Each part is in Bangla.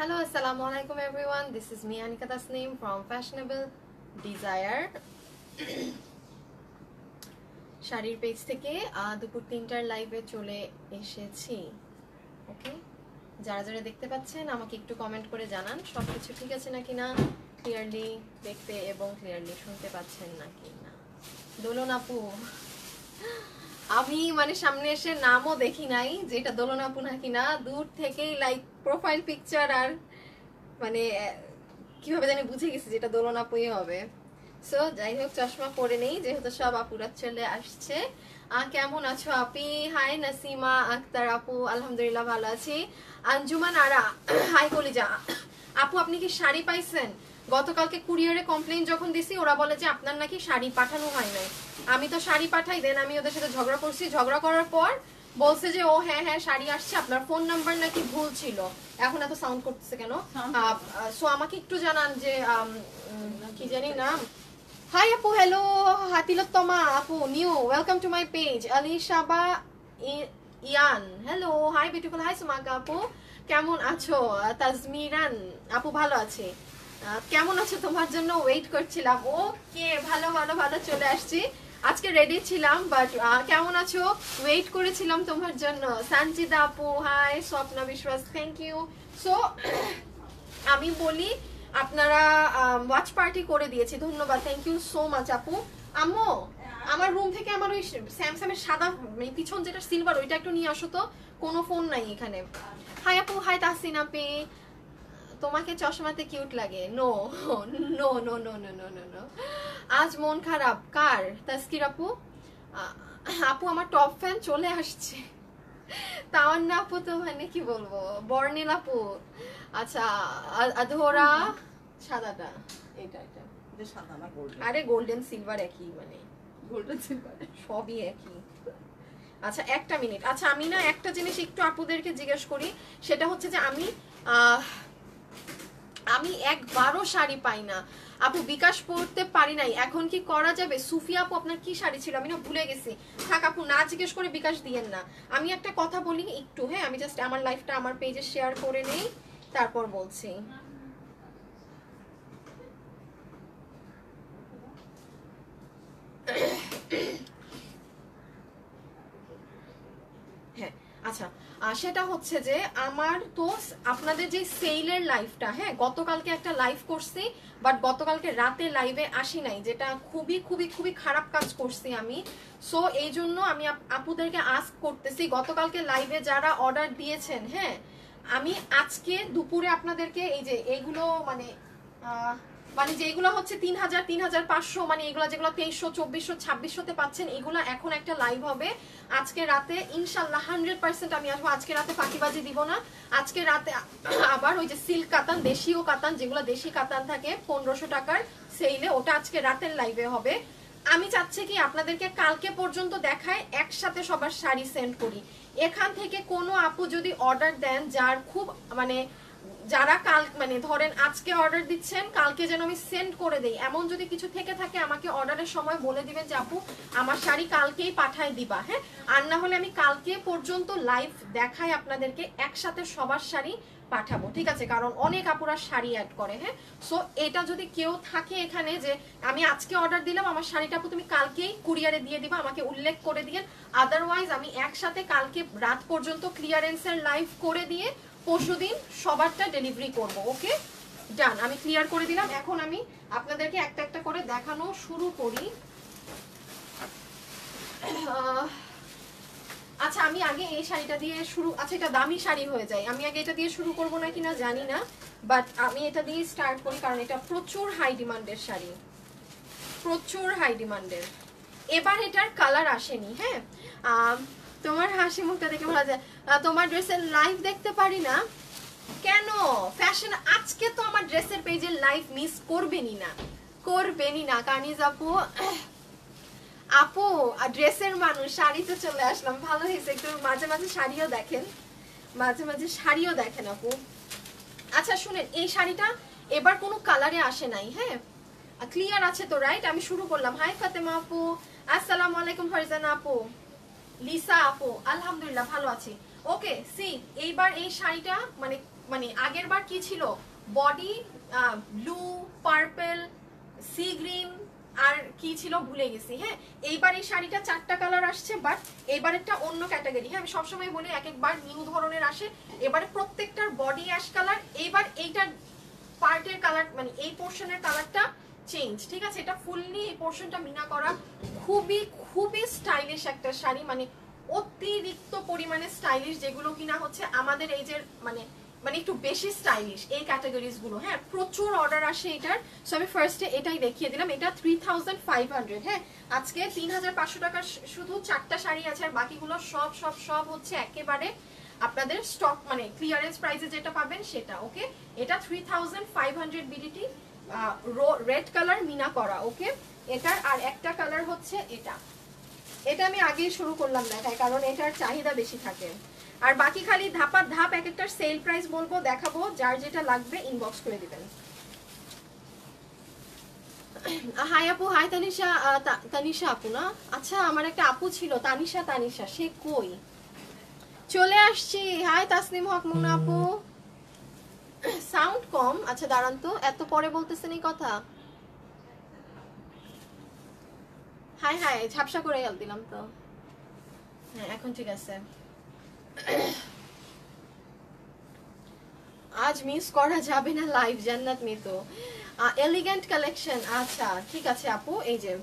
Hello, assalamu alaikum everyone. This is me Anika Tasneem from Fashionable Desire. শাড়ির পেজ থেকে দুপুর 3টার লাইভে চলে এসেছি। ওকে, যারা যারা দেখতে পাচ্ছেন আমাকে একটু কমেন্ট করে জানান সবকিছু ঠিক আছে নাকি না, ক্লিয়ারলি দেখতে এবং ক্লিয়ারলি শুনতে পাচ্ছেন নাকি না। দোলন আপু, আমি মানে সামনে এসে নামও দেখি নাই যে এটা দোলন আপু নাকি না, দূর থেকেই লাইক প্রোফাইল পিকচার আর মানে কিভাবে জানি বুঝে গেছি যেটা দোলন আপুই হবে। সো যাই হোক, চশমা পরে নেই যেহেতু সব আপুরা চলে আসছে। কেমন আছো আপি? হাই নাসিমা আক্তার আপু, আলহামদুলিল্লাহ ভালো আছি। আঞ্জুমান আরা, হাই কলিজা আপু, আপনি কি শাড়ি পাইছেন? গতকালকে কুরিয়ারে কমপ্লেইন যখন দিছি ওরা বলে যে আপনার নাকি শাড়ি পাঠানো হয় নাই। আমি তো শাড়ি পাঠাই দেন, আমি ওদের সাথে ঝগড়া করছি, ঝগড়া করার পর বলছে যে ও হ্যাঁ হ্যাঁ শাড়ি আসছে, আপনার ফোন নাম্বার নাকি ভুল ছিল। এখন এত সাউন্ড করতেছে কেন? সো আমাকে একটু জানান যে কি জানি নাম। হাই আপু, হ্যালো হাতিলোত্তমা আপু, new welcome to my page. আলিশাবা ইয়ান, হ্যালো হাই বিউটিফুল, হাই সুমাকা আপু, কেমন আছো? তাজমিরান আপু, ভালো আছি। কেমন আছো? তোমার জন্য ওয়েট করছিলাম। ওকে, ভালো ভালো ভালো, চলে আসছি। আজকে রেডি ছিলাম বাট কেমন আছো ওয়েট করেছিলাম তোমার জন্য। সানজিদা আপু হাই, স্বপ্না বিশ্বাস, থ্যাংক ইউ। সো আমি বলি আপনারা ওয়াচ পার্টি করে দিয়েছি, ধন্যবাদ, থ্যাংক ইউ সো মাচ আপু। আম্মু, আমার রুম থেকে আমার ওই স্যামসাং এর সাদা পিছন যেটা সিলভার ওইটা একটু নিয়ে আসো তো, কোনো ফোন নাই এখানে। হাই আপু, হাই তাহসিন আপি, তোমাকে চশমাতে কিউট লাগে। No no no no no no no no, আজ মন খারাপ। কার? তাসকির আপু। আপু আমার টপ ফ্যান চলে আসছে। তাওয়ান্না আপু তো মানে কি বলবো, বর্ণিল আপু। আচ্ছা, আধোরা সাদাটা, এটা এটা সাদা না গোল্ডেন? আরে গোল্ডেন সিলভার একই, মানে গোল্ডেন সিলভার সবই একই। আচ্ছা একটা মিনিট, আচ্ছা আমি না একটা জিনিস একটু আপুদেরকে জিজ্ঞেস করি, সেটা হচ্ছে যে আমি একবারও শাড়ি পাই না আপু, বিকাশ পড়তে পারি নাই, এখন কি করা যাবে? সুফিয়া আপু, আপনার কি শাড়ি ছিল? আমি না ভুলে গেছি। থাক আপু, না জিজ্ঞেস করে বিকাশ দিয়েন না। আমি একটা কথা বলি একটু, হ্যাঁ আমি জাস্ট আমার লাইফটা আমার পেজে শেয়ার করে নেই, তারপর বলছি। হ্যাঁ আচ্ছা, সেটা হচ্ছে যে আমার তো আপনাদের যে সেলের লাইভটা, হ্যাঁ গতকালকে একটা লাইভ করছি বাট গতকালকে রাতে লাইভে আসি নাই, যেটা খুবই খুবই খুবই খারাপ কাজ করছি আমি। সো এই জন্য আমি আপুদেরকে আস্ক করতেছি, গতকালকে লাইভে যারা অর্ডার দিয়েছেন, হ্যাঁ আমি আজকে দুপুরে আপনাদেরকে এই যে এইগুলো মানে মানে যেগুলো হচ্ছে 3000 3500, মানে এগুলো যেগুলো 2300 2400 2600 পাচ্ছেন, এগুলো এখন একটা লাইভ হবে আজকে রাতে ইনশাল্লাহ 100% আমি আসবো। আজকে রাতে ফাঁকিবাজি দিব না, আজকে রাতে আবার ওই যে সিল্ক কাতান, দেশীয় কাতান, যেগুলো দেশি কাতান থাকে 1500 টাকার সেলে, ওটা আজকে রাতের লাইভে হবে। আমি চাচ্ছি কি আপনাদেরকে কালকে পর্যন্ত দেখায়, একসাথে সবার শাড়ি সেন্ড করি। এখান থেকে কোনো আপু যদি অর্ডার দেন যার খুব মানে যারা কাল মানে ধরেন আজকে অর্ডার দিচ্ছেন, কালকে যেন আমি সেন্ড করে দেই, এমন যদি কিছু থেকে থাকে আমাকে অর্ডারের সময় বলে দিবেন যে আপু আমার শাড়ি কালকেই পাঠায় দিবা, হ্যাঁ। আর না হলে আমি কালকে পর্যন্ত লাইভ দেখাই আপনাদেরকে, একসাথে সবার শাড়ি পাঠাবো, ঠিক আছে? কারণ অনেক আপুরা শাড়ি অ্যাড করে, হ্যাঁ। সো এটা যদি কেউ থাকে এখানে যে আমি আজকে অর্ডার দিলাম, আমার শাড়িটা আপু তুমি কালকেই কুরিয়ারে দিয়ে দিবা, আমাকে উল্লেখ করে দিয়ে, আদারওয়াইজ আমি একসাথে কালকে রাত পর্যন্ত ক্লিয়ারেন্সের লাইভ করে দিয়ে পরশুদিন সবারটা ডেলিভারি করব। ওকে ডান, আমি ক্লিয়ার করে দিলাম। এখন আমি আপনাদেরকে একটা একটা করে দেখানো শুরু করি। আচ্ছা আমি আগে এই শাড়িটা দিয়ে শুরু, আচ্ছা এটা দামি শাড়ি হয়ে যায়, আমি আগে এটা দিয়ে শুরু করব না কিনা জানি না, বাট আমি এটা দিয়ে স্টার্ট করি কারণ এটা প্রচুর হাই ডিমান্ডের শাড়ি, প্রচুর হাই ডিমান্ডের। এবার এটার কালার আসেনি, হ্যাঁ। তোমার হাসি মুখটা দেখে বলা যায় তোমার ড্রেসের লাইভ দেখতে পারি না কেন? ফ্যাশন আজকে তো আমার ড্রেসের পেজের লাইভ মিস করবেনই না, করবেনই না। কানিজ আপু, আপু ড্রেসের মানুষ, শাড়িতে চলে আসলাম, ভালো হয়েছে, একটু মাঝে মাঝে শাড়িও দেখেন, মাঝে মাঝে শাড়িও দেখেন আপু। আচ্ছা শুনেন, এই শাড়িটা এবার কোনো কালারে আসে নাই, হ্যাঁ ক্লিয়ার আছে তো, রাইট? আমি শুরু করলাম। হাই ফাতেমা আপু, আসসালামু আলাইকুম। ফারজানা আপু, লিসা আপু, আলহামদুলিল্লাহ ভালো আছি। ওকে সি, এইবার এই শাড়িটা মানে মানে আগের বার কি ছিল, body blue, purple, sea green, আর কি ছিল ভুলে গেছি। হ্যাঁ, এইবার এই শাড়িটা 4টা কালার আসছে, বাট এবার একটা অন্য ক্যাটাগরি। হ্যাঁ, আমি সবসময় বলি এক একবার নিউ ধরনের আসে, এবারে প্রত্যেকটার বডি অ্যাশ কালার, এইবার এইটার পার্টের কালার মানে এই পোর্শনের কালারটা চেঞ্জ। ঠিক আছে, এটা ফুললি এই পোর্শনটা মিনা করা, খুবই খুবই স্টাইলিশ একটা শাড়ি, মানে অতিরিক্ত পরিমাণে স্টাইলিশ, যেগুলো কিনা হচ্ছে আমাদের এই যে মানে মানে একটু বেশি স্টাইলিশ এই ক্যাটাগরিজ গুলো। হ্যাঁ, প্রচুর অর্ডার আসে এটার। সো আমি ফার্স্টে এটাই দেখিয়ে দিলাম, এটা 3500। হ্যাঁ, আজকে 3500 টাকার শুধু 4টা শাড়ি আছে, আর বাকিগুলো সব সব সব হচ্ছে একেবারে আপনাদের স্টক মানে ক্লিয়ারেন্স প্রাইসে যেটা পাবেন সেটা। ওকে, এটা 3500 বিডিটি, রেড কালার মিনা করা। ওকে, এটার আর একটা কালার হচ্ছে এটা। এটা আমি আগেই শুরু করলাম দেখায়, কারণ এটার চাহিদা বেশি থাকে। আর বাকি খালি ধাপার ধাপ এক একটার সেল প্রাইস বলবো, দেখাবো, যার যেটা লাগবে ইনবক্স করে দিবেন। হাই আপু, হাই তানিশা। তানিশা আপু না, আচ্ছা আমার একটা আপু ছিল তানিশা, তানিশা সে কই? চলে আসছি। হাই তাসনিম হক মুনা আপু। সাউন্ড কম, আচ্ছা দাঁড়ান তো, এত পরে বলতেছেন এই কথা। হাই হাই, ঝাপসা করে গেল দিলাম তো। হ্যাঁ, এখন ঠিক আছে। আজ মিস করা যাবে না লাইভ, জান্নাত মিতু। এলিগেন্ট কালেকশন, আচ্ছা ঠিক আছে আপু। এই যে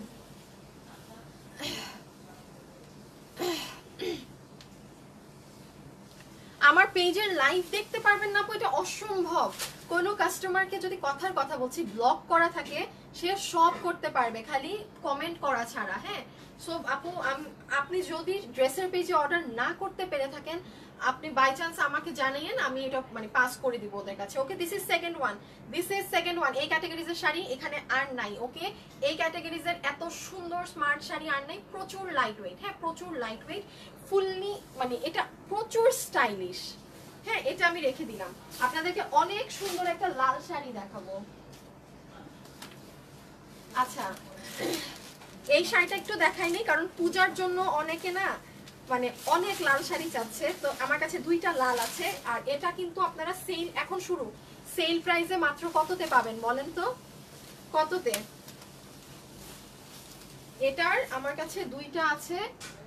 আমার পেজের লাইভ দেখতে পারবেন না আপু, এটা অসম্ভব। কোনো কাস্টমারকে যদি কথার কথা বলছি ব্লক করা থাকে, সে সব করতে পারবে খালি কমেন্ট করা ছাড়া। হ্যাঁ, সো আপু আপনি যদি ড্রেসের পেজে অর্ডার না করতে পেরে থাকেন, আপনি বাই চান্স আমাকে জানাইয়েন, আমি এটা মানে পাস করে দিব ওদের কাছে। Okay, this is second one, this is second one. এই ক্যাটাগরিজের শাড়ি এখানে আর নাই। ওকে, এই ক্যাটাগরিজের এত সুন্দর স্মার্ট শাড়ি আর নাই, প্রচুর লাইট ওয়েট। হ্যাঁ, প্রচুর লাইট ওয়েট, ফুললি মানে এটা প্রচুর স্টাইলিশ। হ্যাঁ, এটা আমি রেখে দিলাম। আপনাদেরকে অনেক সুন্দর একটা লাল শাড়ি দেখাবো। আচ্ছা, এই শাড়িটা একটু দেখাই নেই, কারণ পূজার জন্য অনেকে না মানে অনেক লাল শাড়ি চাচ্ছে, তো আমার কাছে 2টা লাল আছে। আর এটা কিন্তু আপনারা সেল এখন শুরু, সেল প্রাইসে মাত্র কততে পাবেন বলেন তো, কততে? এটার আমার কাছে 2টা আছে,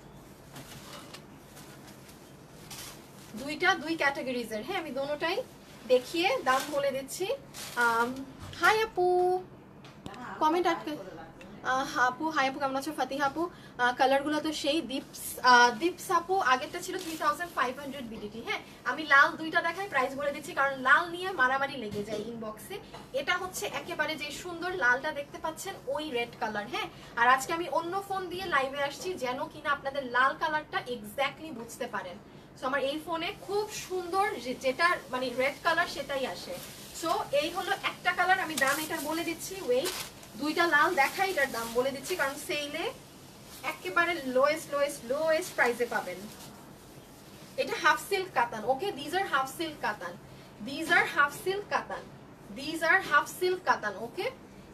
2 ক্যাটাগরিজের। হ্যাঁ, আমি দোনোটাই দেখিয়ে দাম বলে দিচ্ছি। হাই আপু, কমেন্ট আটকে। আপু হাই আপু, কেমন আছো? ফাতিহা আপু, কালারগুলো তো সেই। দীপস আপু আগেরটা ছিল 3500 বিডিটি। হ্যাঁ, আমি লাল 2টা দেখাই, প্রাইস বলে দিচ্ছি, কারণ লাল নিয়ে মারামারি লেগে যায় ইনবক্সে। এটা হচ্ছে একেবারে যে সুন্দর লালটা দেখতে পাচ্ছেন ওই রেড কালার। হ্যাঁ, আর আজকে আমি অন্য ফোন দিয়ে লাইভে আসছি, যেন কিনা আপনাদের লাল কালারটা এক্স্যাক্টলি বুঝতে পারেন। সো আমার এই ফোনে খুব সুন্দর যেটা মানে রেড কালার সেটাই আসে। সো এই হলো একটা কালার, আমি দাম এটার বলে দিচ্ছি। ওয়েট, 2টা লাল দেখাই, এটার দাম বলে দিচ্ছি, কারণ সেলে একেবারে লোয়েস্ট প্রাইসে পাবেন। এটা half silk katan. Okay, these are half silk katan, these are half silk katan, these are half silk katan. Okay,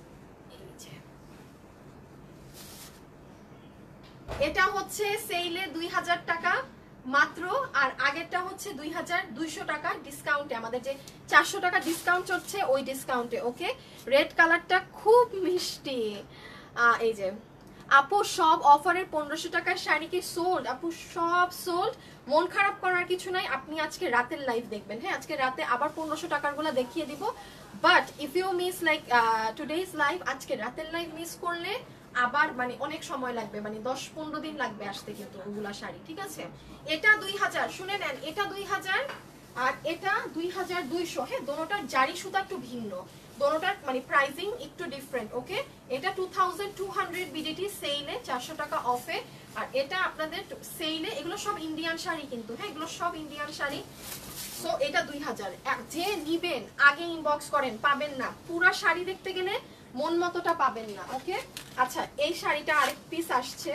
এটা হচ্ছে সেলে 2000 টাকা মাত্র, আর আগেরটা হচ্ছে 2200 টাকা ডিসকাউন্টে, আমাদের যে 400 টাকা ডিসকাউন্ট চলছে ওই ডিসকাউন্টে। ওকে, রেড কালারটা খুব মিষ্টি। এই যে আপু সব অফারের 1500 টাকার শাড়ি কি সোল্ড? আপু সব সোল্ড, মন খারাপ করার কিছু নাই, আপনি আজকে রাতের লাইভ দেখবেন। হ্যাঁ, আজকে রাতে আবার 1500 টাকার গুলা দেখিয়ে দিব, but if you miss like today's live, আজকে রাতের লাইভ মিস করলে আবার মানে অনেক সময় লাগবে, মানে 10-15 দিন লাগবে আসতে কিন্তু ওগুলা শাড়ি। ঠিক আছে, এটা 2000, শুনে নেন, এটা 2000 আর এটা 2200। হ্যাঁ, দোনোটার জারি সুতা একটু ভিন্ন, দোনোটার মানে প্রাইসিং একটু ডিফারেন্ট। ওকে, এটা 2200 বিডিটি সেলে, 400 টাকা অফে। আর এটা আপনাদের সেলে, এগুলো সব ইন্ডিয়ান শাড়ি কিন্তু। হ্যাঁ, এগুলো সব ইন্ডিয়ান শাড়ি। সো এটা 2000। যে নিবেন আগে ইনবক্স করেন, পাবেন না, পুরা শাড়ি দেখতে গেলে মন মতোটা পাবেন না। ওকে, আচ্ছা এই শাড়িটা আরেক পিস আসছে।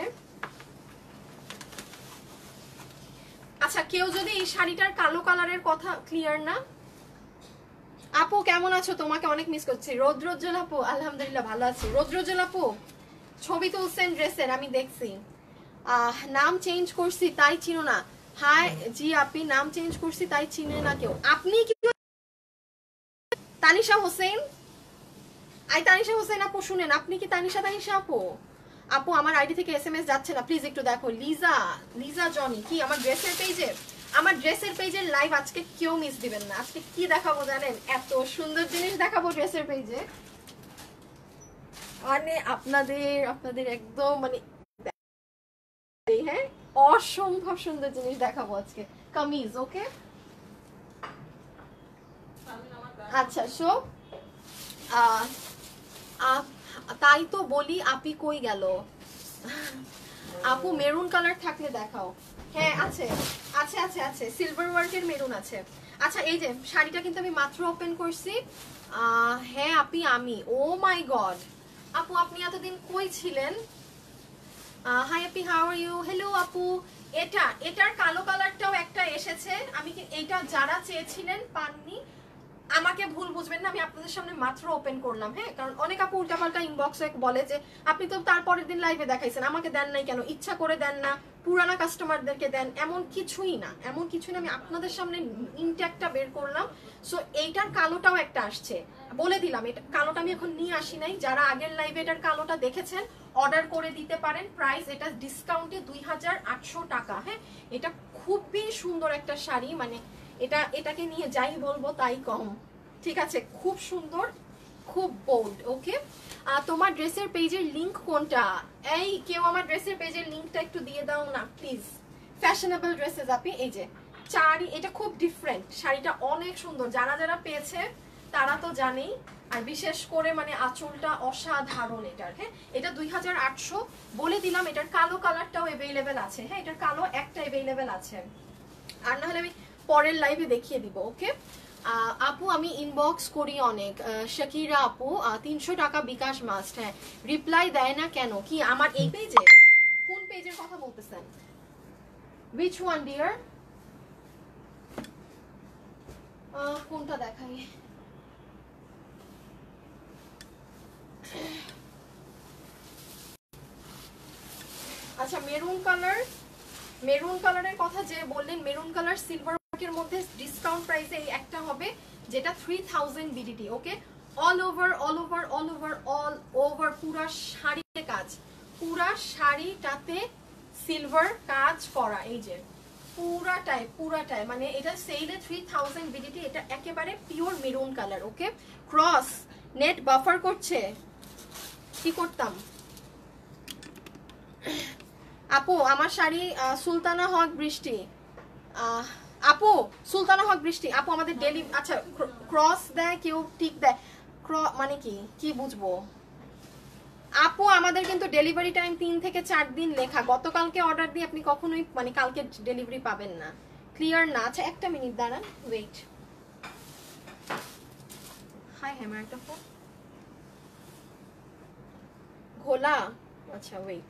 আচ্ছা, কেউ যদি এই শাড়িটার কালো কালারের কথা ক্লিয়ার না। আপু কেমন আছো? তোমাকে অনেক মিস করছি। রৌদ্রোজ্জ্বল আপু, আলহামদুলিল্লাহ ভালো আছি। রৌদ্রোজ্জ্বল আপু ছবি তুলছেন ড্রেসের, আমি দেখছি। নাম চেঞ্জ করছি তাই চিনো না? হাই জি আপি, নাম চেঞ্জ করছি তাই চিনে না কেউ। আপনি কি তানিশা হোসেন, তানিশা হোসেন আপু শুনেন, আপনি কি তানিশা আপু? আপু আমার আইডি থেকে এসএমএস যাচ্ছে না, প্লিজ একটু দেখো। লিজা জনি কি আমার ড্রেসের পেজের লাইভ আজকে কেউ মিস দিবেন না। আজকে কি দেখাবো জানেন? এত সুন্দর জিনিস দেখাবো ড্রেসের পেজে, মানে আপনাদের একদম মানে হ্যাঁ অসম্ভব সুন্দর জিনিস দেখাবো আজকে। কামিজ ওকে, আচ্ছা সো তাই তো বলি আপি কই গেল? আপু মেরুন কালার থাকলে দেখাও। হ্যাঁ আছে আছে আছে আছে, সিলভার ওয়ার্কের মেরুন আছে। আচ্ছা এই যে শাড়িটা কিন্তু আমি মাত্র ওপেন করছি। হ্যাঁ আপি আমি, ও মাই গড আপু আপনি এতদিন কই ছিলেন? High Api, how are you? Hello আপু, এটার কালো কালারটাও একটা এসেছে। আমি এইটা যারা চেয়েছিলেন পাননি, আমাকে ভুল বুঝবেন না, আমি আপনাদের সামনে মাত্র ওপেন করলাম। হ্যাঁ কারণ অনেক আপু উল্টাপাল্টা ইনবক্সে বলে যে আপনি তো তারপরের দিন লাইভে দেখাইছেন, আমাকে দেন নাই কেন? ইচ্ছা করে দেন না, পুরানা কাস্টমারদেরকে দেন, এমন কিছুই না, এমন কিছুই না। আমি আপনাদের সামনে ইনট্যাক্টটা বের করলাম। সো এইটার কালোটাও একটা আসছে, বলে দিলাম। এটা কালোটা আমি এখন নিয়ে আসি নাই, যারা আগের লাইভে এটার কালোটা দেখেছেন অর্ডার করে দিতে পারেন। প্রাইস এটা ডিসকাউন্টে 2800 টাকা। হ্যাঁ এটা খুবই সুন্দর একটা শাড়ি, মানে এটাকে নিয়ে যাই বলবো তাই কম। ঠিক আছে, খুব সুন্দর, খুব বোল্ড। ওকে, তোমার ড্রেসের পেজের লিংক কোনটা? এই কেউ আমার ড্রেসের পেজের লিংকটা একটু দিয়ে দাও না প্লিজ। ফ্যাশনেবল ড্রেসেস আপনি, এই যে এটা খুব ডিফারেন্ট, শাড়িটা অনেক সুন্দর। যারা পেয়েছে তারা তো জানেই, আর বিশেষ করে মানে আঁচলটা অসাধারণ এটার। হ্যাঁ এটা 2800 বলে দিলাম। এটার কালো কালারটাও অ্যাভেলেবেল আছে। হ্যাঁ এটার কালো একটা অ্যাভেলেবেল আছে, আর না হলে আমি পরের লাইভে দেখিয়ে দিব। ওকে আপু আমি ইনবক্স করি অনেক। শাকিরা আপু 300 টাকা বিকাশ মাস্ট। হ্যাঁ রিপ্লাই দেয় না কেন? কি আমার এই পেজে? কোন পেজের কথা বলতেছেন? which one dear? কোনটা দেখাই? আচ্ছা মেরুন কালারের কথা যে বললেন, মেরুন কালার সিলভার ওয়ার্কের মধ্যে ডিসকাউন্ট প্রাইসে এই একটা হবে যেটা 3000 বিডিটি। ওকে অল ওভার পুরা শাড়িতে কাজ, পুরা শাড়িটাতে সিলভার কাজ করা। এই যে পুরাটাই মানে এটা সেলে 3000 বিডিটি। এটা একেবারে pure maroon colour. Okay cross net buffer করছে, কি করতাম? আপু আমার শাড়ি সুলতানা হক বৃষ্টি। আপু সুলতানা হক বৃষ্টি আপু আমাদের ডেলি, আচ্ছা ক্রস দেয় কেউ, টিক দেয়, মানে কি বুঝবো? আপু আমাদের কিন্তু ডেলিভারি টাইম 3 থেকে 4 দিন লেখা। গতকালকে অর্ডার দিয়ে আপনি কখনোই মানে কালকে ডেলিভারি পাবেন না। ক্লিয়ার না? আচ্ছা একটা মিনিট দাঁড়ান, ওয়েট। হাই হ্যামার একটা ফোন ঘোলা, আচ্ছা ওয়েট।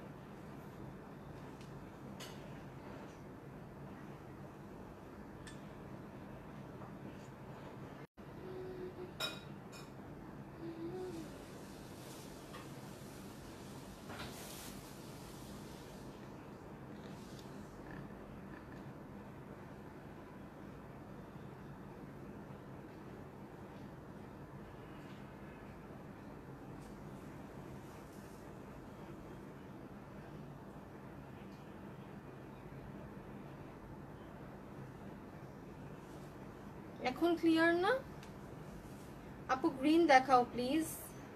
এখন ক্লিয়ার না আপু? গ্রিন দেখাও প্লিজ।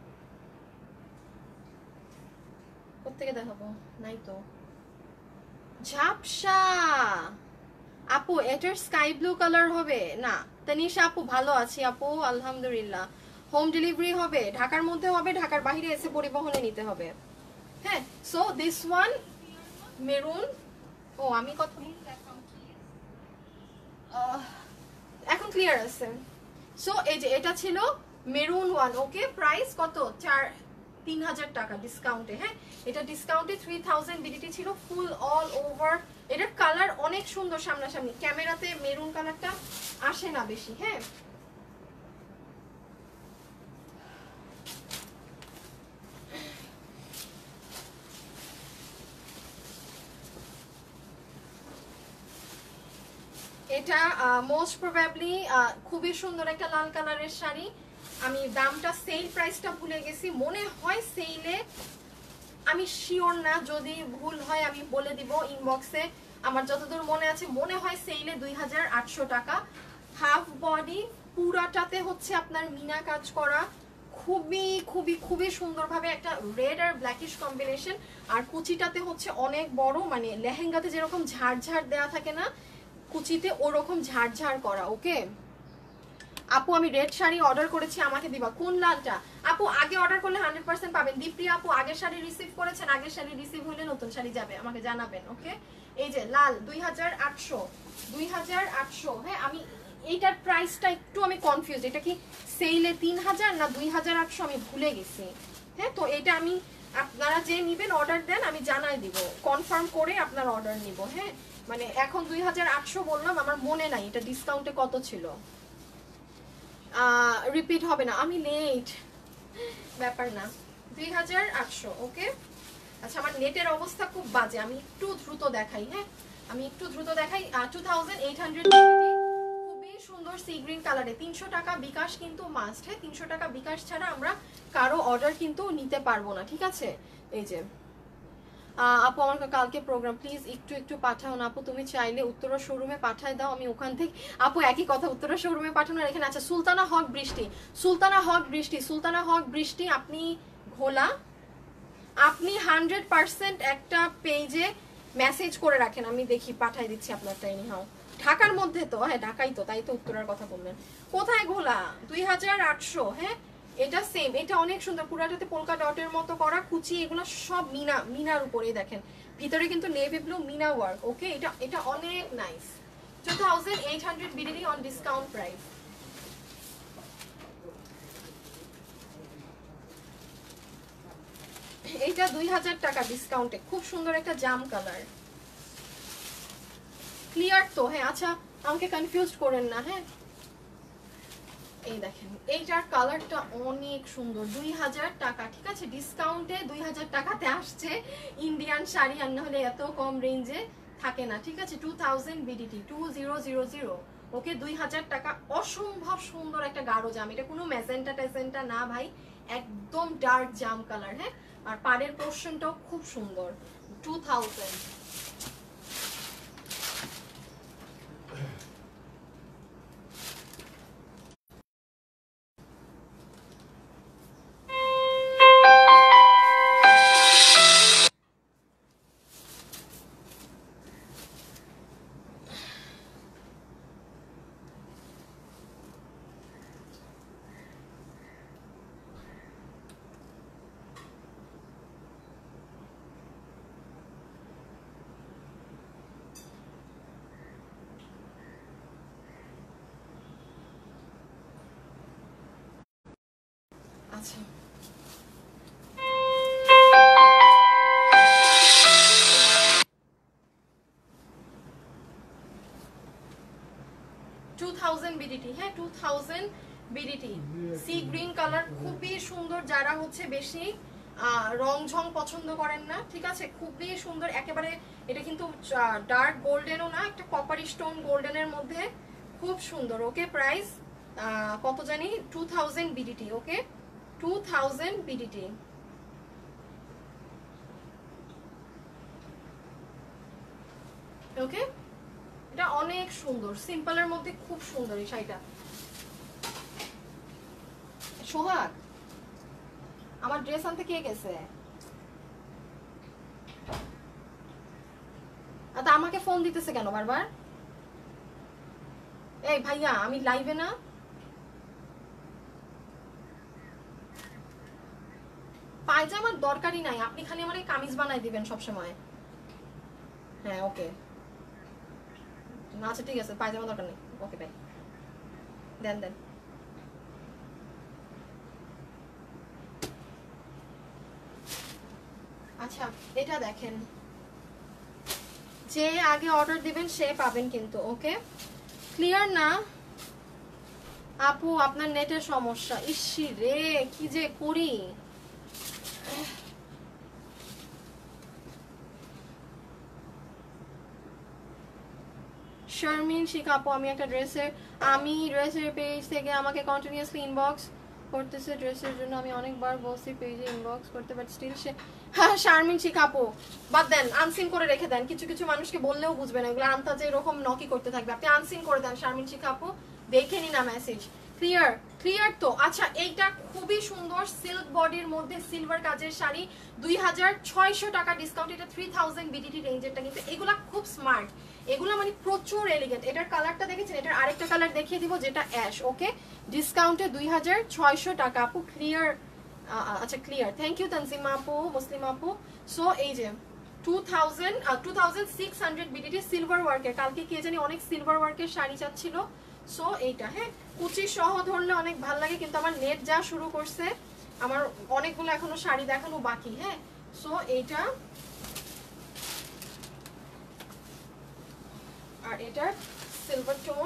কোত্থেকে দেখাবো? নাই তো। ঝাপসা আপু এটার স্কাই ব্লু কালার হবে না? তানিশা আপু ভালো আছি আপু আলহামদুলিল্লাহ। হোম ডেলিভারি হবে? ঢাকার মধ্যে হবে, ঢাকার বাইরে এসে পরিবহনে নিতে হবে। হ্যাঁ সো দিস ওয়ান মেরুন। ও আমি কত এখন ক্লিয়ার আছে। সো এই যে এটা ছিল মেরুন ওয়ান। ওকে প্রাইস কত? 3000 টাকা ডিসকাউন্টে। হ্যাঁ এটা ডিসকাউন্টে 3000 বিডিটি ছিল, ফুল অল ওভার। এটার কালার অনেক সুন্দর সামনাসামনি, ক্যামেরাতে মেরুন কালারটা আসে না বেশি। হ্যাঁ এটা মোস্ট প্রবাবলি খুবই সুন্দর একটা লাল কালারের শাড়ি। আমি দামটা সেল প্রাইসটা ভুলে গেছি, মনে হয় সেলে, আমি শিওর না, যদি ভুল হয় আমি বলে দিব ইনবক্সে। আমার যতদূর মনে আছে মনে হয় সেলে 2800 টাকা। হাফ বডি, পুরাটাতে হচ্ছে আপনার মিনা কাজ করা, খুবই খুবই খুবই সুন্দরভাবে একটা রেড আর ব্ল্যাকিশ কম্বিনেশন। আর কুচিটাতে হচ্ছে অনেক বড়, মানে লেহেঙ্গাতে যেরকম ঝাড় ঝাড় দেওয়া থাকে না, কুচিতে ওরকম ঝাড় ঝাড় করা। ওকে আপু আমি রেড শাড়ি অর্ডার করেছি, আমাকে দিবা। কোন লালটা? আপু আগে অর্ডার করলে 100% পাবেন। দীপ্রিয়া আপু আগের শাড়ি রিসিভ করেছেন, আগের শাড়ি রিসিভ হলে নতুন শাড়ি যাবে, আমাকে জানাবেন। ওকে এই যে লাল 2800। হ্যাঁ আমি এইটার প্রাইসটা একটু আমি কনফিউজ, এটা কি সেলে 3000 না 2800 আমি ভুলে গেছি। হ্যাঁ তো এটা আমি, আপনারা যে নিবেন অর্ডার দেন, আমি জানাই দিব, কনফার্ম করে আপনার অর্ডার নিব। হ্যাঁ মানে এখন 2800 বললাম, আমার মনে নাই এটা ডিসকাউন্টে কত ছিল। রিপিট হবে না, আমি লেট, ব্যাপার না। 2800। ওকে আচ্ছা আমার নেটের অবস্থা খুব বাজে, আমি একটু দ্রুত দেখাই। হ্যাঁ আমি একটু দ্রুত দেখাই। 2800, খুবই সুন্দর সি গ্রিন কালারে। 300 টাকা বিকাশ কিন্তু মাস্ট। হ্যাঁ 300 টাকা বিকাশ ছাড়া আমরা কারো অর্ডার কিন্তু নিতে পারবো না, ঠিক আছে। এই যে আপু আমার কালকে প্রোগ্রাম, প্লিজ একটু একটু পাঠাও না আপু, তুমি চাইলে উত্তরা শোরুমে পাঠায় দাও, আমি ওখান থেকে। আপু একই কথা, উত্তরা শোরুমে পাঠানোর এখানে। আচ্ছা সুলতানা হক বৃষ্টি, সুলতানা হক বৃষ্টি আপনি ঘোলা, আপনি 100% একটা পেজে মেসেজ করে রাখেন, আমি দেখি পাঠাই দিচ্ছি আপনারটা। এনিহাও ঢাকার মধ্যে তো, হ্যাঁ ঢাকাই তো, তাই তো উত্তরার কথা বললেন। কোথায় ঘোলা? 2800। হ্যাঁ এটা সেম, এটা অনেক সুন্দর, পুরাটাতে পোলকা ডটের মতো করা, কুচি এগুলো সব মিনার উপরে দেখেন, ভিতরে কিন্তু navy blue meena work. Okay এটা এটা অনেক nice. 2800 BDT on discount price. এইটা 2000 টাকা ডিসকাউন্টে, খুব সুন্দর একটা জাম কালার। ক্লিয়ার তো? হ্যাঁ আচ্ছা আমাকে কনফিউজ করেন না। হ্যাঁ এই দেখেন এইটার কালারটা অনেক সুন্দর, 2000 টাকা, ঠিক আছে ডিসকাউন্টে 2000 টাকাতে আসছে ইন্ডিয়ান শাড়ি, আর না হলে এত কম রেঞ্জে থাকে না, ঠিক আছে। 2000 বিডিটি 2000। ওকে 2000 টাকা, অসম্ভব সুন্দর একটা গাঢ় জাম, এটা কোনো ম্যাজেন্টা ট্যাজেন্টা না ভাই, একদম ডার্ক জাম কালার। হ্যাঁ আর পাড়ের পোর্শনটাও খুব সুন্দর। 2000। আচ্ছা 2000 বিডিটি। হ্যাঁ 2000 বিডিটি, সি গ্রিন কালার, খুবই সুন্দর। যারা হচ্ছে বেশি রং ঝং পছন্দ করেন না, ঠিক আছে, খুবই সুন্দর একেবারে। এটা কিন্তু ডার্ক গোল্ডেনও না, একটা কপারি স্টোন গোল্ডেনের মধ্যে, খুব সুন্দর। ওকে প্রাইস কত জানি, 2000 বিডিটি। ওকে 2000 বিডিটি। ওকে এটা অনেক সুন্দর, সিম্পলের মধ্যে খুব সুন্দর এই শাড়িটা। সোহাগ আমার ড্রেস আনতে কে গেছে? তা আমাকে ফোন দিতেছে কেন বারবার? এই ভাইয়া আমি লাইভে না। পায়জামার দরকারই নাই, আপনি খালি আমার কামিজ বানাই দিবেন সব সময়। হ্যাঁ ওকে আচ্ছা ঠিক আছে, পায়জামা দরকার নেই। Okay bye, then then. আচ্ছা এটা দেখেন, যে আগে অর্ডার দিবেন সে পাবেন কিন্তু। ওকে ক্লিয়ার না আপু? আপনার নেটের সমস্যা, ইসি রে কি যে করি। শারমিন শিখা আপু, আমি ড্রেসের পেজ থেকে আমাকে কন্টিনিউয়াসলি ইনবক্স করতেছে ড্রেসের জন্য। আমি অনেকবার বলছি পেজে ইনবক্স করতে, বাট স্টিল সে, হ্যাঁ শারমিন শিখা আপু বাদ দেন, আনসিন করে রেখে দেন। কিছু কিছু মানুষকে বললেও বুঝবে না, এগুলো আন্তাজে এরকম নকি করতে থাকবে। আপনি আনসিন করে দেন শারমিন শিখা আপু, দেখে নি না মেসেজ। ক্লিয়ার তো? আচ্ছা, এইটা খুবই সুন্দর সিল্ক বডির মধ্যে সিলভার কাজের শাড়ি, 2600 টাকা ডিসকাউন্ট। এটা 3000 বিডিটি রেঞ্জেরটা, কিন্তু এগুলা খুব স্মার্ট, এগুলো মানে প্রচুর এলিগেন্ট। এটার কালারটা দেখেছেন? এটার আরেকটা কালার দেখিয়ে দিব যেটা অ্যাশ। ওকে, ডিসকাউন্টে 2600 টাকা আপু। ক্লিয়ার? আচ্ছা ক্লিয়ার, থ্যাংক ইউ তানজিমা আপু, মুসলিম আপু। সো এই যে 2600 বিডিটি সিলভার ওয়ার্কের, কালকে কে জানি অনেক সিলভার ওয়ার্কের শাড়ি চাচ্ছিল। সো এইটা, হ্যাঁ কুচি সহ ধরলে অনেক ভালো লাগে, কিন্তু আমার নেট যা শুরু করছে, আমার অনেকগুলো এখনো শাড়ি দেখানো বাকি। হ্যাঁ, সো এইটা, আর এটার সিলভার টোন।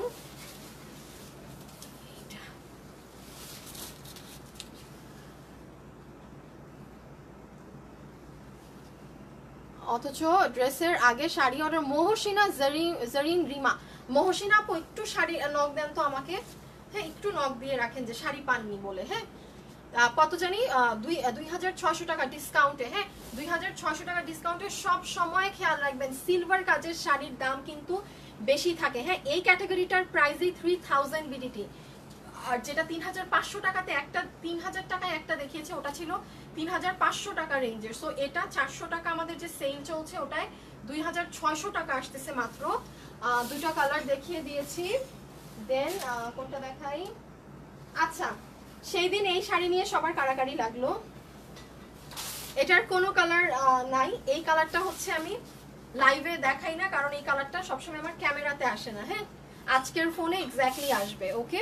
অথচ ড্রেসের আগে শাড়ি অর্ডার। মহসিনা জারিন রিমা, মহসিনা আপু একটু শাড়ি নক দেন তো আমাকে। হ্যাঁ, একটু নক দিয়ে রাখেন যে শাড়ি পাননি বলে। হ্যাঁ, কত জানি 2600 টাকা ডিসকাউন্টে। হ্যাঁ, 2600 টাকা ডিসকাউন্টে। সব সময় খেয়াল রাখবেন সিলভার কাজের শাড়ির দাম কিন্তু বেশি থাকে। হ্যাঁ, এই ক্যাটাগরিটার প্রাইসই 3000 বিডিটি। আর যেটা 3500 টাকাতে একটা, 3000 টাকায় একটা দেখিয়েছে, ওটা ছিল 3500 টাকা রেঞ্জের। সো এটা 400 টাকা আমাদের যে সেল চলছে, ওটায় 2600 টাকা আসতেছে মাত্র। দুটো কালার দেখিয়ে দিয়েছি। দেন কোনটা দেখাই? আচ্ছা, সেই দিন এই শাড়ি নিয়ে সবার কাড়াকাড়ি লাগলো। এটার কোনো কালার নাই। এই কালারটা হচ্ছে আমি লাইভে দেখাই না, কারণ এই কালারটা সবসময় আমার ক্যামেরাতে আসে না। হ্যাঁ, আজকের ফোনে এক্স্যাক্টলি আসবে। ওকে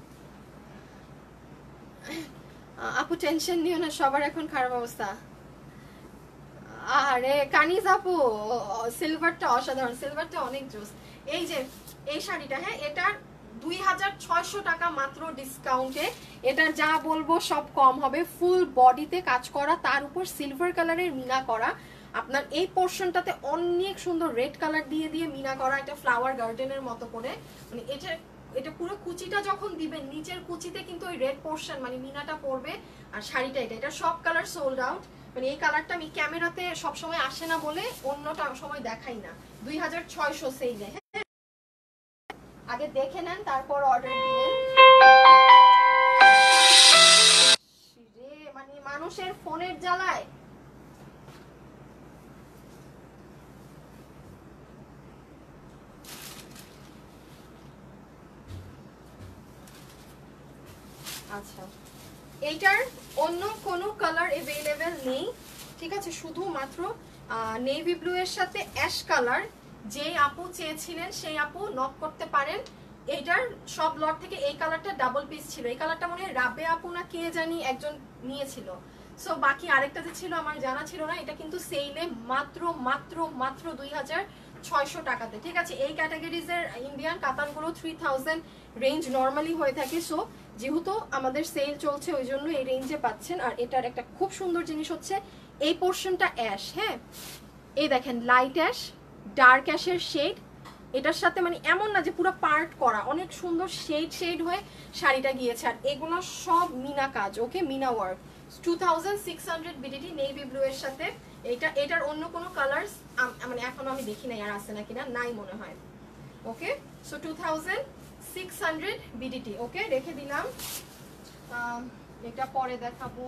আপু, টেনশন নিও না, সবার এখন খারাপ অবস্থা। আরে কানিজ আপু, সিলভারটা অসাধারণ, সিলভারটা অনেক জোস। এই যে এই শাড়িটা, হ্যাঁ এটার 2600 টাকা মাত্র ডিসকাউন্টে। এটা যা বলবো সব কম হবে। ফুল বডিতে কাজ করা, তার উপর সিলভার কালারের মিনা করা। আপনার এই পোর্শনটাতে অনেক সুন্দর রেড কালার দিয়ে দিয়ে মিনা করা, একটা ফ্লাওয়ার গার্ডেনের মতো করে। মানে এটা পুরো কুচিটা যখন দিবেন, নিচের কুচিতে কিন্তু ওই রেড পোর্শন মানে মিনাটা পড়বে। আর শাড়িটা এটা সব কালার সোল্ড আউট। মানে এই কালারটা আমি ক্যামেরাতে সবসময় আসে না বলে অন্যটা সময় দেখাই না। 2600 সেলে। হ্যাঁ, আগে দেখে নেন, তারপর অর্ডার দিবেন। মানে মানুষের ফোনের জ্বালায়। আচ্ছা, এইটার অন্য কোনো কালার अवेलेबल নেই, ঠিক আছে? শুধুমাত্র নেভি ব্লু এর সাথে অ্যাশ কালার। যে আপু চেয়েছিলেন সেই আপু নক করতে পারেন। এইটার সব লট থেকে এই কালারটা ডাবল পিস ছিল। এই কালারটা মনে হয় রাবে আপু না কে জানি একজন নিয়েছিল। সো বাকি আরেকটা যে ছিল আমার জানা ছিল না। এটা কিন্তু সেলে মাত্র মাত্র মাত্র 2600 টাকাতে, ঠিক আছে? এই ক্যাটাগরিজের ইন্ডিয়ান কাতানগুলো 3000 রেঞ্জ নর্মালি হয়ে থাকে। সো যেহেতু আমাদের সেল চলছে, ওই জন্য এই রেঞ্জে পাচ্ছেন। আর এটার একটা খুব সুন্দর জিনিস হচ্ছে এই পোর্শনটা অ্যাশ। হ্যাঁ, এই দেখেন লাইট অ্যাশ, ডার্ক অ্যাশের শেড। এটার সাথে মানে এমন না যে পুরো পার্ট করা, অনেক সুন্দর শেড হয়ে শাড়িটা গিয়েছে। আর এগুলো সব মিনা কাজ। Okay, meena work. 2600 BDT navy blue এর সাথে। এটার অন্য কোনো কালার্স মানে এখনো আমি দেখি নাই, আর আছে নাকি না, নাই মনে হয়। ওকে, সো 2600 বিডিটি। ওকে, রেখে দিলাম। এটা পরে দেখাবো।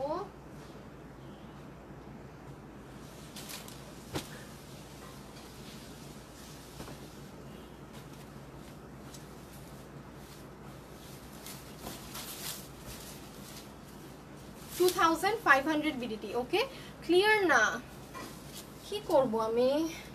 $2500 বিডিটি। ওকে, ক্লিয়ার না? কি করব আমি?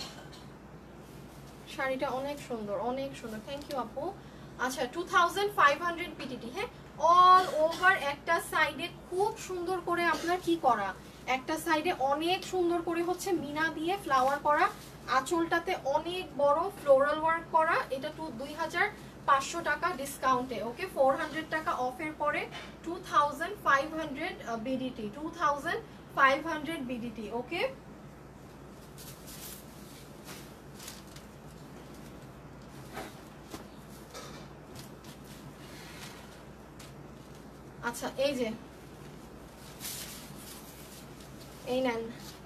শাড়িটা অনেক সুন্দর, অনেক সুন্দর। থ্যাংক ইউ আপু। আচ্ছা, 2500 বিডিটি। হ্যাঁ, অল ওভার একটা সাইডে খুব সুন্দর করে আপনার কি করা, একটা সাইডে অনেক সুন্দর করে হচ্ছে মিনা দিয়ে ফ্লাওয়ার করা, আঁচলটাতে অনেক বড় ফ্লোরাল ওয়ার্ক করা। এটা 2500 টাকা ডিসকাউন্টে। ওকে, 400 টাকা অফের পরে 2500 বিডিটি, 2500 বিডিটি। ওকে, আচ্ছা এই যে এই নেন,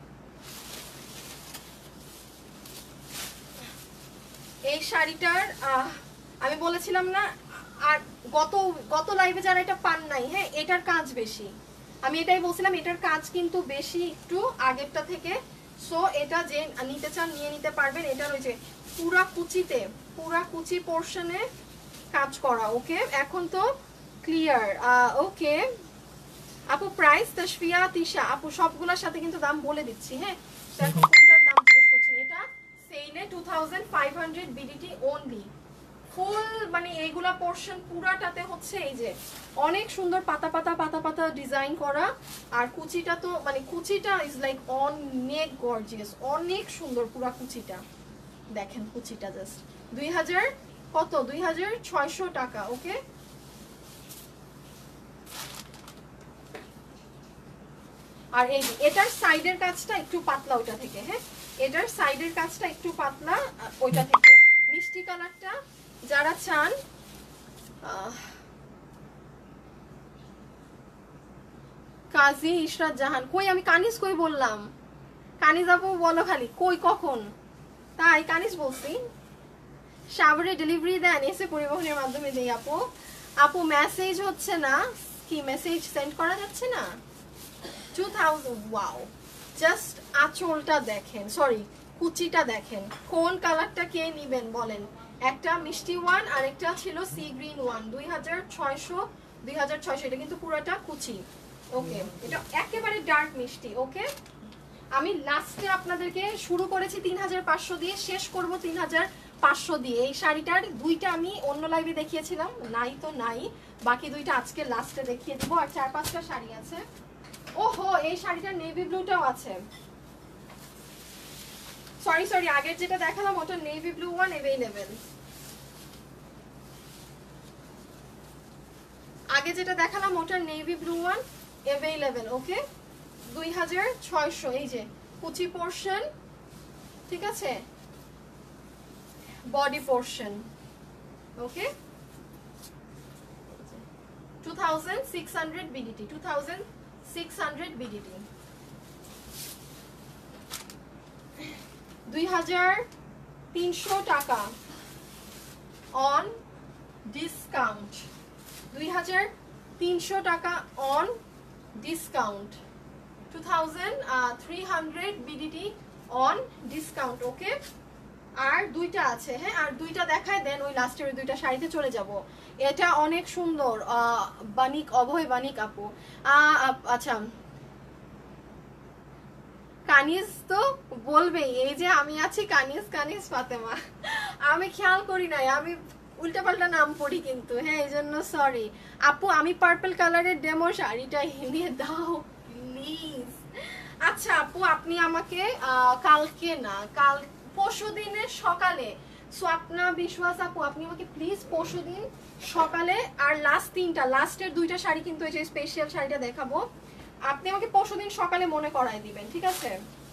এই শাড়িটার আমি বলেছিলাম না, আর গত লাইভে যারা এটা পান নাই, হ্যাঁ এটার কাজ বেশি, আমি এটাই বলছিলাম এটার কাজ কিন্তু বেশি একটু আগেরটা থেকে। সো এটা যে নিতে চান নিয়ে নিতে পারবেন। এটার ওই যে পুরা কুচি পোর্শনে কাজ করা। ওকে, এখন তো ক্লিয়ার। ওকে আপু, প্রাইস তাশফিয়া তিশা আপু সবগুলোর সাথে কিন্তু দাম বলে দিচ্ছি। হ্যাঁ, এখন কোনটার দাম জিজ্ঞেস করছেন? এটা সেলে 2500 বিডিটি অনলি। ফুল মানে এইগুলা পোর্শন পুরাটাতে হচ্ছে এই যে অনেক সুন্দর পাতা পাতা ডিজাইন করা। আর কুচিটা তো মানে কুচিটা ইজ লাইক অনেক গর্জিয়াস, অনেক সুন্দর পুরা কুচিটা। দেখেন কুচিটা জাস্ট 2000 কত 2600 টাকা। ওকে, আর এই যে এটার সাইডের কাজটা একটু পাতলা ওইটা থেকে। হ্যাঁ, এটার সাইডের কাজটা একটু পাতলা ওইটা থেকে। মিষ্টি কালারটা যারা চান, কাজী ইশরাত জাহান। কই আমি কানিজ কই বললাম? কানিজ আপু বলো খালি, কই কখন? তাই কানিজ বলছি। সাভারে ডেলিভারি দেন? এসে পরিবহনের মাধ্যমে দেই আপু। আপু মেসেজ হচ্ছে না, কি মেসেজ সেন্ড করা যাচ্ছে না? 2000। ওয়াও, জাস্ট আঁচলটা দেখেন, সরি কুচিটা দেখেন। কোন কালারটা কে নিবেন বলেন? একটা মিষ্টি ওয়ান আর একটা ছিল সি গ্রিন ওয়ান। 2600 এটা কিন্তু পুরোটা কুচি। ওকে, এটা একেবারে ডার্ক মিষ্টি। ওকে, আমি লাস্টে আপনাদেরকে শুরু করেছি 3500 দিয়ে, শেষ করব 3500 দিয়ে। এই শাড়িটার দুইটা আমি অন্য লাইভে দেখিয়েছিলাম, নাই তো নাই, বাকি দুইটা আজকে লাস্টে দেখিয়ে দিব। আর 4-5টা শাড়ি আছে। ওহো, এই শাড়িটার নেভি ব্লুটাও আছে। সরি আগের যেটা দেখালাম ওটা নেভি ব্লু ওয়ান अवेलेबल। আগে যেটা দেখালাম ওটা navy blue one available. Okay, 2600। এই যে কুচি পোরশন, ঠিক আছে, body portion. Okay, 2600 BDT, 2600 BDT, 2300 টাকা অন ডিসকাউন্ট। 2300 টাকা on discount, 2300 BDT on discount. Okay, আর দুইটা আছে। হ্যাঁ, আর দুইটা দেখায় দেন, ওই লাস্টের দুইটা শাড়িতে চলে যাব। এটা অনেক সুন্দর, বানিক, অভয় বানিক আপু। আচ্ছা, কানিজ তো বলবেই, এই যে আমি আছি কানিজ ফাতেমা, আমি খেয়াল করি নাই, আমি উল্টাপাল্টা নাম পড়ি কিন্তু। হ্যাঁ, এই জন্য সরি আপু। আমি পার্পল কালারের ডেমো শাড়িটা এনে দাও প্লিজ। আচ্ছা আপু, আপনি আমাকে কালকে না, পরশুদিনের সকালে, স্বপ্না বিশ্বাস আপু, আপনি আমাকে প্লিজ পরশুদিন সকালে, আর লাস্টের দুইটা শাড়ি কিন্তু এই যে স্পেশাল শাড়িটা দেখাবো, আপনি আমাকে পরশুদিন সকালে মনে করায় দিবেন, ঠিক আছে?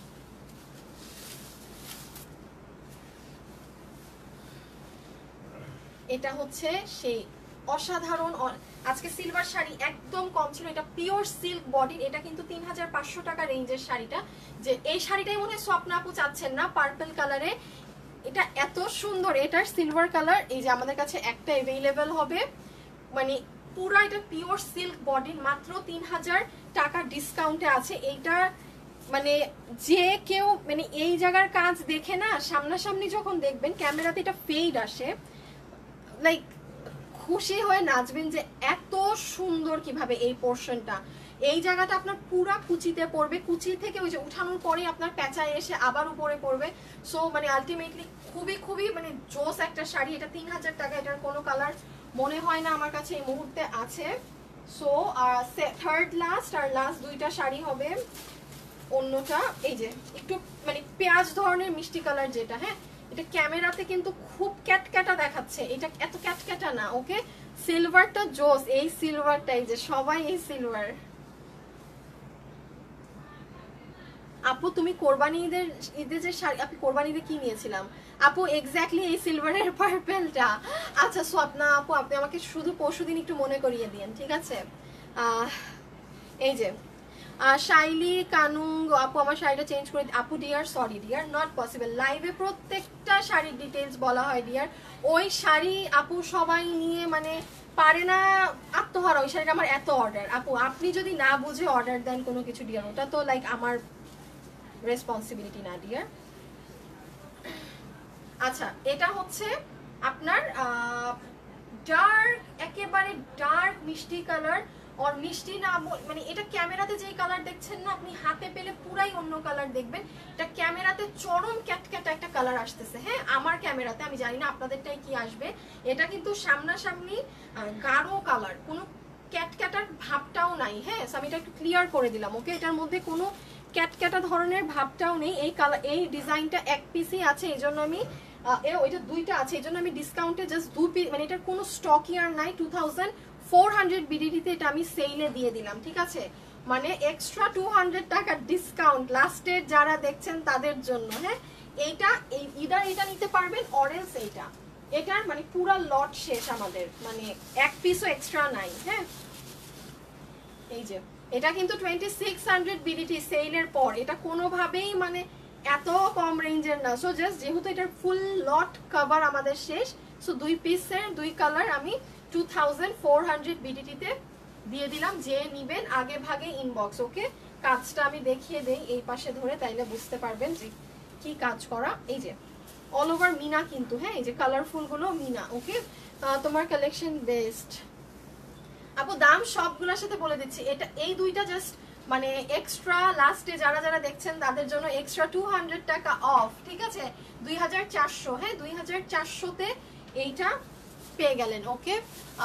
এটা হচ্ছে সেই অসাধারণ, আজকে সিলভার শাড়ি একদম কম ছিল, এটা পিওর সিল্ক বডি। এটা কিন্তু 3500 টাকা রেঞ্জের শাড়িটা। যে এই শাড়িটাই মনে হয় স্বপ্না আপু চাচ্ছেন না, পার্পল কালারে। এটা এত সুন্দর, এটার সিলভার কালার এই যে আমাদের কাছে একটা अवेलेबल হবে, মানে পুরো এটা পিওর সিল্ক বডি, মাত্র 3000 টাকা ডিসকাউন্টে আছে। এইটা মানে যে কেউ মানে এই জায়গার কাজ দেখে না, সামনাসামনি যখন দেখবেন ক্যামেরাতে এটা ফেড আসে, লাইক খুশি হয়ে নাচবেন যে এত সুন্দর কিভাবে এই পোর্শনটা, এই জায়গাটা আপনার পুরা কুচিতে পড়বে, কুচি থেকে ওই যে উঠানোর পরে আপনার পেঁচায় এসে আবার উপরে পড়বে। সো মানে আলটিমেটলি খুবই মানে জোস একটা শাড়ি। এটা 3000 টাকা, এটার কোনো কালার মনে হয় না আমার কাছে এই মুহূর্তে আছে। সো থার্ড লাস্ট আর লাস্ট দুইটা শাড়ি হবে। অন্যটা এই যে একটু মানে পেঁয়াজ ধরনের মিষ্টি কালার যেটা, হ্যাঁ এটা ক্যামেরাতে কিন্তু খুব ক্যাটক্যাটা দেখাচ্ছে, এটা এত ক্যাটক্যাটা না। ওকে, সিলভারটা জোস, এই সিলভারটা, এই যে সবাই এই সিলভার। আপু তুমি কোরবানি ঈদের যে শাড়ি, আপনি কোরবানি ঈদে কি নিয়েছিলাম আপু? এক্স্যাক্টলি এই সিলভারের পার্পেলটা। আচ্ছা স্বপ্না আপু, আপনি আমাকে শুধু পরশুদিন একটু মনে করিয়ে দিন, ঠিক আছে? এই যে শাইলি কানুং আপু আমার শাড়িটা চেঞ্জ করে আপু dear sorry dear not possible লাইভে প্রত্যেকটা শাড়ির ডিটেলস বলা হয় ডিয়ার ওই শাড়ি আপু সবাই নিয়ে মানে পারে না আত্মহারা ওই শাড়িটা আমার এত অর্ডার আপু আপনি যদি না বুঝে অর্ডার দেন কোনো কিছু ডিয়ার ওটা তো লাইক আমার রেসপন্সিবিলিটি না ডিয়ার আচ্ছা এটা হচ্ছে আপনার ডার্ক একেবারে ডার্ক মিষ্টি কালার और মিষ্টি না মানে এটা ক্যামেরাতে যেই কালার দেখছেন না আপনি হাতে পেলে পুরাই অন্য কালার দেখবেন এটা ক্যামেরাতে চরম ক্যাটক্যাটা একটা কালার আসতেছে হ্যাঁ আমার ক্যামেরাতে আমি জানি না আপনাদেরটাই কি আসবে এটা কিন্তু সামনাসামনি গাঢ় কালার কোনো ক্যাটক্যাটার ভাবটাও নাই হ্যাঁ আমি এটা একটু ক্লিয়ার করে দিলাম ওকে এটার মধ্যে কোনো ক্যাটক্যাটা ধরনের ভাবটাও নেই এই কালার এই ডিজাইনটা এক পিসই আছে এইজন্য আমি ওইটা দুইটা আছে এইজন্য আমি ডিসকাউন্টে জাস্ট 2 পিস মানে এটার কোনো স্টকই আর নাই 2400 বিডিটিতে এটা আমি সেলে দিয়ে দিলাম ঠিক আছে মানে এক্সট্রা 200 টাকা ডিসকাউন্ট লাস্টের যারা দেখছেন তাদের জন্য হ্যাঁ এইটা ইদার এটা নিতে পারবেন অরেঞ্জ এইটা এটার মানে পুরো লট শেষ আমাদের মানে এক পিসও এক্সট্রা নাই হ্যাঁ এই যে এটা কিন্তু 2600 বিডিটি সেলের পর এটা কোনোভাবেই মানে এত কম রেঞ্জের না সো জাস্ট যেহেতু এটার ফুল লট কভার আমাদের শেষ সো 2 পিসের 2 কালার আমি 2400 বিডিটিতে দিয়ে দিলাম যে নিবেন আগে ভাগে ইনবক্স ওকে কাজটা আমি দেখিয়ে দেই এই পাশে ধরে তাইলে বুঝতে পারবেন যে কি কাজ করা এই যে অল ওভার মিনা কিন্তু হ্যাঁ এই যে কালারফুল গুলো মিনা ওকে তোমার কালেকশন বেস্ট আপু দাম সবগুলোর সাথে বলে দিচ্ছি এটা এই দুইটা জাস্ট মানে এক্সট্রা লাস্টে যারা যারা দেখছেন তাদের জন্য এক্সট্রা 200 টাকা অফ ঠিক আছে 2400 হ্যাঁ 2400 তে এইটা পেয়ে গেলেন ওকে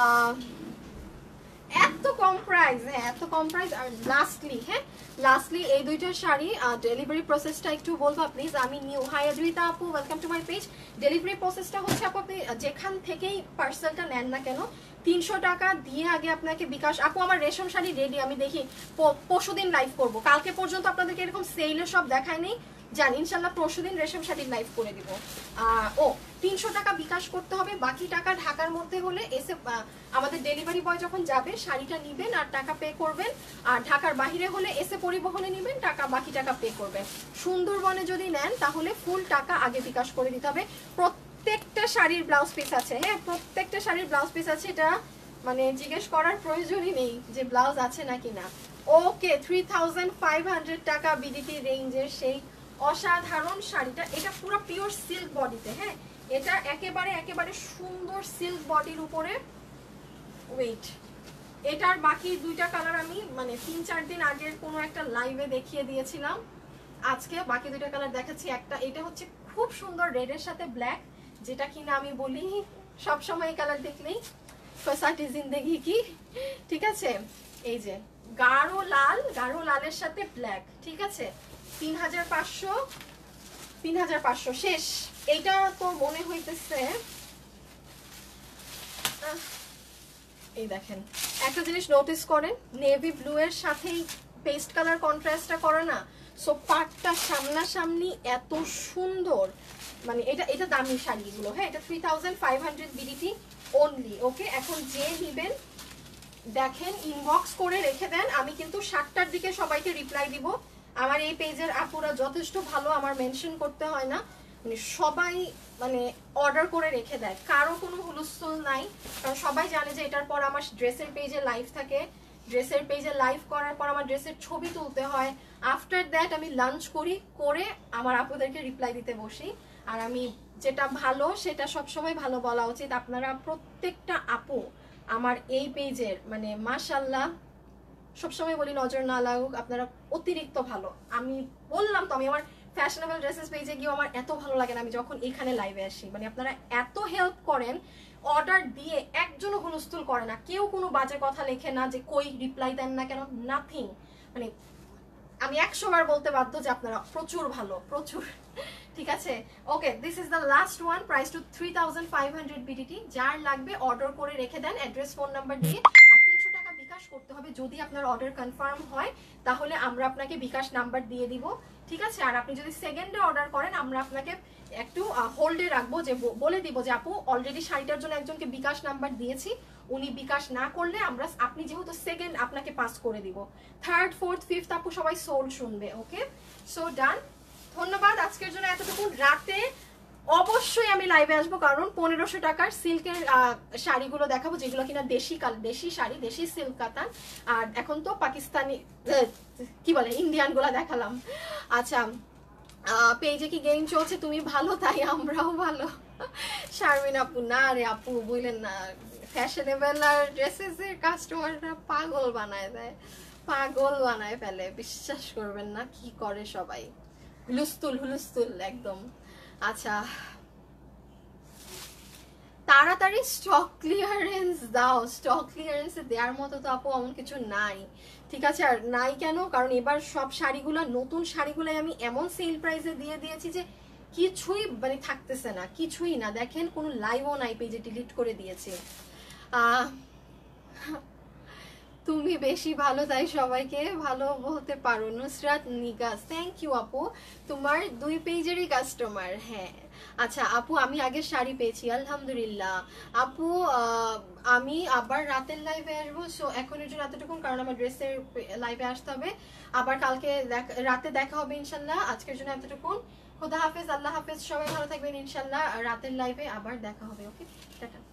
এত কম প্রাইস হ্যাঁ এত কম প্রাইস আর লাস্টলি এই দুইটা শাড়ি ডেলিভারি প্রসেসটা একটু বলবা প্লিজ আমি নিউ হাই অদ্রিতা আপু welcome to my page delivery প্রসেসটা হচ্ছে আপু আপনি যেখান থেকেই পার্সেলটা নেন না কেন 300 টাকা দিয়ে আগে আপনাকে বিকাশ আপু আমার রেশম শাড়ি রেডি আমি দেখি পরশুদিন লাইভ করব কালকে পর্যন্ত আপনাদেরকে এরকম সেলের সব দেখায় নেই জানি ইনশাল্লাহ পরশুদিন রেশম শাড়ির লাইভ করে দিব ও 300 টাকা বিকাশ করতে হবে বাকি টাকা ঢাকার মধ্যে হলে এসে আমাদের ডেলিভারি বয় যখন যাবে শাড়িটা নেবেন আর টাকা পে করবেন আর ঢাকার বাইরে হলে এসে পরিবহনে নেবেন টাকা বাকি টাকা পে করবেন সুন্দরবনে যদি নেন তাহলে ফুল টাকা আগে বিকাশ করে দিতে হবে প্রত্যেকটা শাড়ির ব্লাউজ পিস আছে হ্যাঁ প্রত্যেকটা শাড়ির ব্লাউজ পিস আছে এটা মানে জিজ্ঞেস করার প্রয়োজনই নেই যে ব্লাউজ আছে নাকি না ওকে 3500 টাকা বিডিটি রেঞ্জের সেই অসাধারণ শাড়িটা এটা পুরো পিওর সিল্ক বডিতে হ্যাঁ এটা একেবারে সুন্দর সিল্ক বডির উপরে ওয়েট এটার বাকি দুইটা কালার আমি মানে 3-4 দিন আগের কোনো একটা লাইভে দেখিয়ে দিয়েছিলাম আজকে বাকি দুইটা কালার দেখাচ্ছি একটা এটা হচ্ছে খুব সুন্দর রেডের সাথে ব্ল্যাক যেটা কিনা আমি বলি সব সময় এই কালার দেখলেই ফসাটি জিন্দেগি কি ঠিক আছে এই যে গাঢ় লালের সাথে ব্ল্যাক ঠিক আছে 3500 শেষ এইটা তো মনে হইতেছে এই দেখেন একটা জিনিস নোটিস করেন নেভি ব্লু এর সাথেই পেস্ট কালার কন্ট্রাস্টটা করে না সো পাটটা সামনাসামনি এত সুন্দর মানে এটা দামি শাড়িগুলো হ্যাঁ এটা 3500 বিডিটি অনলি ওকে এখন যে নেবেন দেখেন ইনবক্স করে রেখে দেন আমি কিন্তু 7টার দিকে সবাইকে রিপ্লাই দিব আমার এই পেজের আপুরা যথেষ্ট ভালো আমার মেনশন করতে হয় না মানে সবাই মানে অর্ডার করে রেখে দেয় কারো কোনো হুলস্থুল নাই কারণ সবাই জানে যে এটার পর আমার ড্রেসের পেজে লাইভ থাকে ড্রেসের পেজে লাইভ করার পর আমার ড্রেসের ছবি তুলতে হয় আফটার দ্যাট আমি লাঞ্চ করে আমার আপুদেরকে রিপ্লাই দিতে বসি আর আমি যেটা ভালো সেটা সবসময় ভালো বলা উচিত আপনারা প্রত্যেকটা আপু আমার এই পেজের মানে মাশাআল্লাহ সবসময় বলি নজর না লাগুক আপনারা অতিরিক্ত ভালো আমি বললাম তো আমি আমার ফ্যাশনেবল ড্রেসেস পেজে গিয়ে আমার এত ভালো লাগে না আমি যখন এখানে লাইভে আসি মানে আপনারা এত হেল্প করেন অর্ডার দিয়ে একজনও হুলস্থুল করে না কেউ কোনো বাজে কথা লেখে না যে কই রিপ্লাই দেন না কেন নাথিং মানে আমি 100 বার বলতে বাধ্য যে আপনারা প্রচুর ভালো প্রচুর ঠিক আছে okay this is the last one price to 3500 BDT যার লাগবে অর্ডার করে রেখে দেন অ্যাড্রেস ফোন নাম্বার দিয়ে আর 300 টাকা বিকাশ করতে হবে যদি আপনার অর্ডার কনফার্ম হয় তাহলে আমরা আপনাকে বিকাশ নাম্বার দিয়ে দিব ঠিক আছে আর আপনি যদি সেকেন্ডে অর্ডার করেন আমরা আপনাকে একটু হোল্ডে রাখবো যে বলে দিব যে আপু অলরেডি শাড়িটার জন্য একজনকে বিকাশ নাম্বার দিয়েছি উনি বিকাশ না করলে আমরা, আপনি যেহেতু সেকেন্ড, আপনাকে পাস করে দিব। থার্ড, ফোর্থ, ফিফথ আপু সবাই সোল শুনবে। Okay, so done. ধন্যবাদ আজকের জন্য এতটুকু। রাতে অবশ্যই আমি লাইভে আসবো, কারণ 1500 টাকার সিল্কের শাড়িগুলো দেখাবো, যেগুলো কিনা দেশি শাড়ি, দেশি সিল্ক কাতান। আর এখন তো পাকিস্তানি কি বলে ইন্ডিয়ান গুলা দেখালাম। আচ্ছা, পেজে কি গেম চলছে? তুমি ভালো তাই আমরাও ভালো। শারমিন আপু, না রে আপু বললেন না, ফ্যাশনেবল আর ড্রেসেসের কাস্টমাররা পাগল বানায় দেয়, পাগল বানায় ফেলে, বিশ্বাস করবেন না কি করে সবাই, হুলুস্তুল একদম। আচ্ছা, তাড়াতাড়ি স্টক ক্লিয়ারেন্স দাও। স্টক ক্লিয়ারেন্স দেওয়ার মতো তো আপু এমন কিছু নাই, ঠিক আছে? আর নাই কেন, কারণ এবার সব শাড়িগুলো, নতুন শাড়িগুলাই আমি এমন সেল প্রাইসে দিয়ে দিয়েছি যে কিছুই মানে থাকতেছে না, কিছুই না। দেখেন কোনো লাইভও নাই, পেজে ডিলিট করে দিয়েছি। তুমি বেশি ভালো তাই সবাইকে ভালো বলতে পারো। নুসরাত নিগাস, থ্যাংক ইউ আপু, তোমার 2 পেজেরই কাস্টমার। হ্যাঁ, আচ্ছা আপু, আমি আগে শাড়ি পেয়েছি আলহামদুলিল্লাহ। আপু আমি আবার রাতের লাইভে আসবো, সো এখনের জন্য এতটুকু, কারণ আমার ড্রেসের লাইভে আসতে হবে। আবার কালকে রাতে দেখা হবে ইনশাল্লাহ। আজকের জন্য এতটুকু, খোদা হাফেজ, আল্লাহ হাফেজ, সবাই ভালো থাকবেন ইনশাল্লাহ। রাতের লাইভে আবার দেখা হবে। Okay, tata.